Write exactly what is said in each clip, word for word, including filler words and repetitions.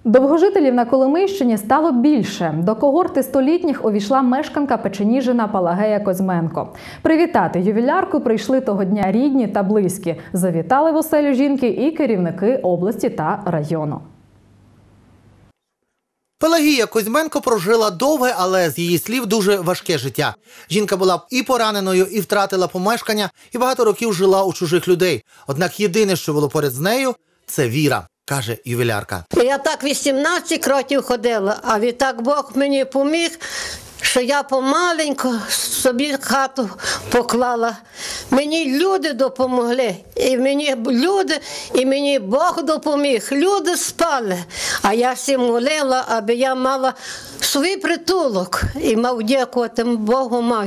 Довгожителів на Коломийщині стало більше. До когорти столітніх увійшла мешканка Печеніжина Пелагея Козьменко. Привітати ювілярку прийшли того дня рідні та близькі. Завітали в оселю жінки і керівники області та району. Пелагія Козьменко прожила довге, але, з її слів, дуже важке життя. Жінка була і пораненою, і втратила помешкання, і багато років жила у чужих людей. Однак єдине, що було поряд з нею – це віра, каже ювілярка. Я так вісімнадцять років ходила, а відтак Бог мені поміг, що я помаленьку собі хату поклала. Мені люди допомогли, і мені люди, і мені Бог допоміг. Люди спали, а я всім молила, аби я мала свій притулок і мав дякувати Богу маю.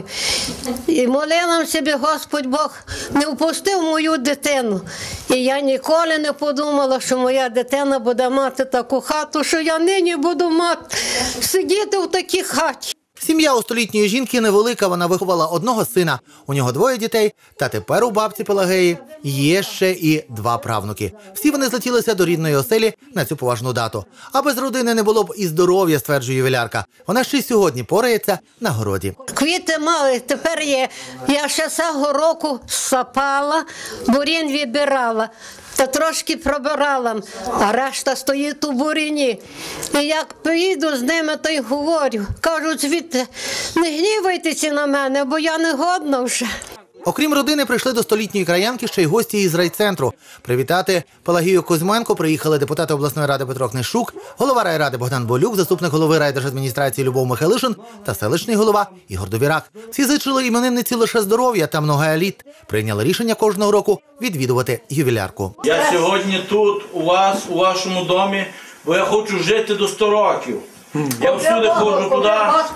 І молила собі, Господь Бог не впустив мою дитину. І я ніколи не подумала, що моя дитина буде мати таку хату, що я нині буду мати, сидіти в такій хаті. Сім'я у столітньої жінки невелика, вона виховала одного сина. У нього двоє дітей, та тепер у бабці Пелагеї є ще і два правнуки. Всі вони злетілися до рідної оселі на цю поважну дату. А без родини не було б і здоров'я, стверджує ювілярка. Вона ще й сьогодні порається на городі. Квіти мали, тепер є. Я ще цього року сапала, бурін вибирала. Та трошки пробирала, а решта стоїть у буріні. І як поїду з ними, то й говорю. Кажуть, звідти, не гнівайтеся на мене, бо я не годна вже. Окрім родини, прийшли до столітньої краянки ще й гості із райцентру. Привітати Пелагію Козьменко приїхали депутати обласної ради Петро Книшук, голова райради Богдан Болюк, заступник голови райдержадміністрації Любов Михайлишин та селищний голова Ігор Довірак. Всі зичили іменинниці лише здоров'я та много літ. Прийняли рішення кожного року відвідувати ювілярку. Я сьогодні тут, у вас, у вашому домі, бо я хочу жити до ста років. Я всюди ходжу туди,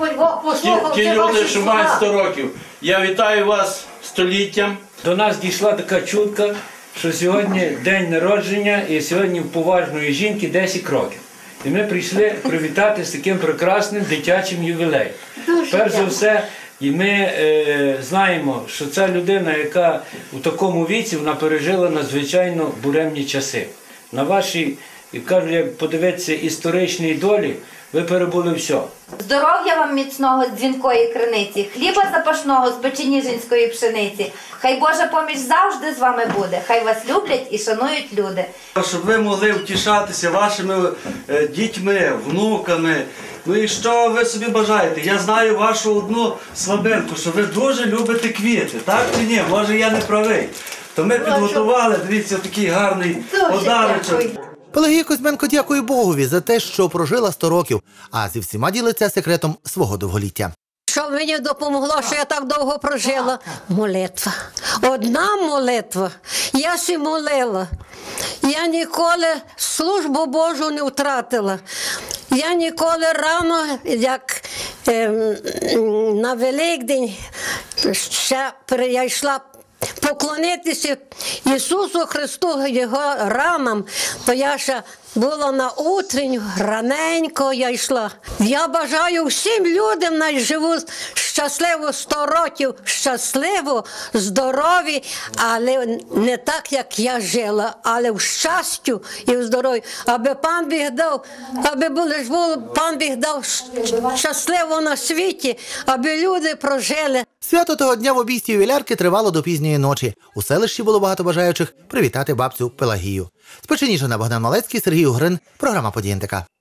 ті, ті люди, що мають сто років. Я вітаю вас століттям. До нас дійшла така чутка, що сьогодні день народження і сьогодні в поважної жінки десять років. І ми прийшли привітати з таким прекрасним дитячим ювілеєм. Перш за все, і ми е, знаємо, що ця людина, яка у такому віці, вона пережила надзвичайно буремні часи. На вашій, як кажуть, як подивитися історичній долі, ви перебули все. Здоров'я вам міцного з дзвінкої криниці, хліба запашного з печеніжинської пшениці. Хай Божа поміч завжди з вами буде, хай вас люблять і шанують люди. Щоб ви могли втішатися вашими е, дітьми, внуками. Ну і що ви собі бажаєте? Я знаю вашу одну слабинку, що ви дуже любите квіти, так чи ні? Може я не правий. То ми підготували, дивіться, такий гарний подарунок. Пелагія Козьменко дякує Богові за те, що прожила сто років, а зі всіма ділиться секретом свого довголіття. Що мені допомогло, що я так довго прожила? Молитва. Одна молитва. Я сі молила. Я ніколи службу Божу не втратила. Я ніколи рано, як е, на Великдень, ще я йшла поклонитися Ісусу Христу, Його ранам, то я ще була на утренню, раненько я йшла. Я бажаю всім людям, най живуть щасливо сто років, щасливо, здорові, але не так, як я жила, але в щастю і в здоров'ї. Аби пан Біг дав, аби були ж було, пан Біг дав щасливо на світі, аби люди прожили. Свято того дня в обійсті ювілярки тривало до пізньої ночі. У селищі було багато бажаючих привітати бабцю Пелагію. З Печеніжина Богдан Малецький, Сергій Угрин. Програма «Події ен те ка».